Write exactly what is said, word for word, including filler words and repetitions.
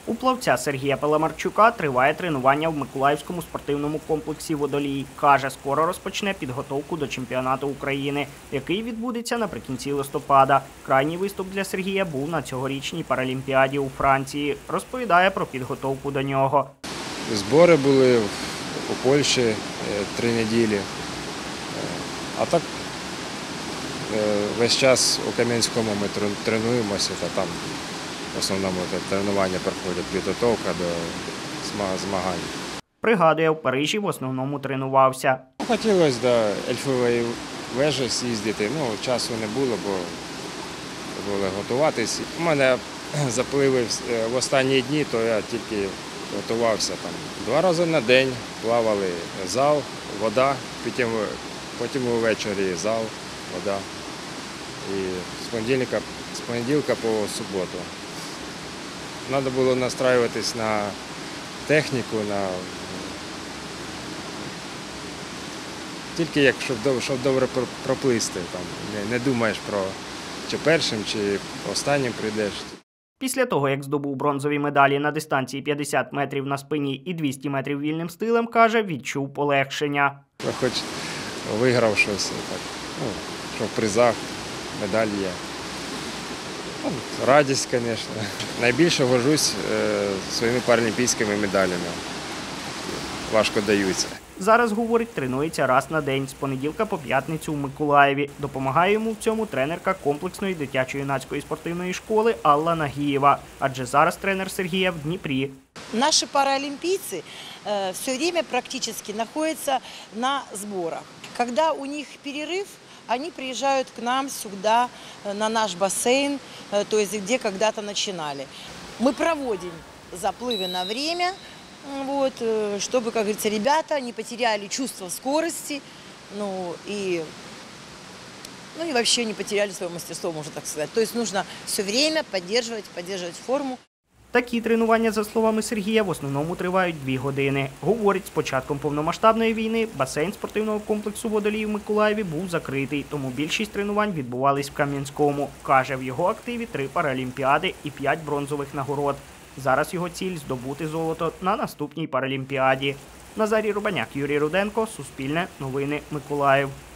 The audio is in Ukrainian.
У плавця Сергія Паламарчука триває тренування в Миколаївському спортивному комплексі «Водолій». Каже, скоро розпочне підготовку до чемпіонату України, який відбудеться наприкінці листопада. Крайній виступ для Сергія був на цьогорічній паралімпіаді у Франції. Розповідає про підготовку до нього. Збори були у Польщі три неділі. А так весь час у Кам'янському ми тренуємося, та там в основному тренування проходить підготовка до змагань. Пригадує, в Парижі в основному тренувався. Хотілося до Ельфової вежі з'їздити, ну часу не було, бо було готуватись. У мене запливи в останні дні, то я тільки готувався там. Два рази на день плавали зал, вода, потім, потім увечері зал, вода. І з понеділка, з понеділка по суботу. Треба було настраюватись на техніку, на... тільки як, щоб, щоб добре проплисти. Там. Не, не думаєш про чи першим, чи останнім прийдеш. Після того, як здобув бронзові медалі на дистанції п'ятдесят метрів на спині і двісті метрів вільним стилем, каже, відчув полегшення. Хоч виграв щось, так, ну, що в призах медаль є. Ну, радість, звісно. Найбільше горжусь е, своїми паралімпійськими медалями. Важко даються. Зараз, говорить, тренується раз на день, з понеділка по п'ятницю в Миколаєві. Допомагає йому в цьому тренерка комплексної дитячо-юнацької спортивної школи Алла Нагієва. Адже зараз тренер Сергія в Дніпрі. Наши паралимпийцы э, все время практически находятся на сборах. Когда у них перерыв, они приезжают к нам сюда, на наш бассейн, э, то есть где когда-то начинали. Мы проводим заплывы на время, вот, э, чтобы, как говорится, ребята не потеряли чувство скорости, ну и, ну и вообще не потеряли свое мастерство, можно так сказать. То есть нужно все время поддерживать, поддерживать форму. Такі тренування, за словами Сергія, в основному тривають дві години. Говорить, з початком повномасштабної війни басейн спортивного комплексу «Водолій» в Миколаєві був закритий, тому більшість тренувань відбувались в Кам'янському. Каже, в його активі три паралімпіади і п'ять бронзових нагород. Зараз його ціль – здобути золото на наступній паралімпіаді. Назарій Рубаняк, Юрій Руденко, Суспільне, Новини, Миколаїв.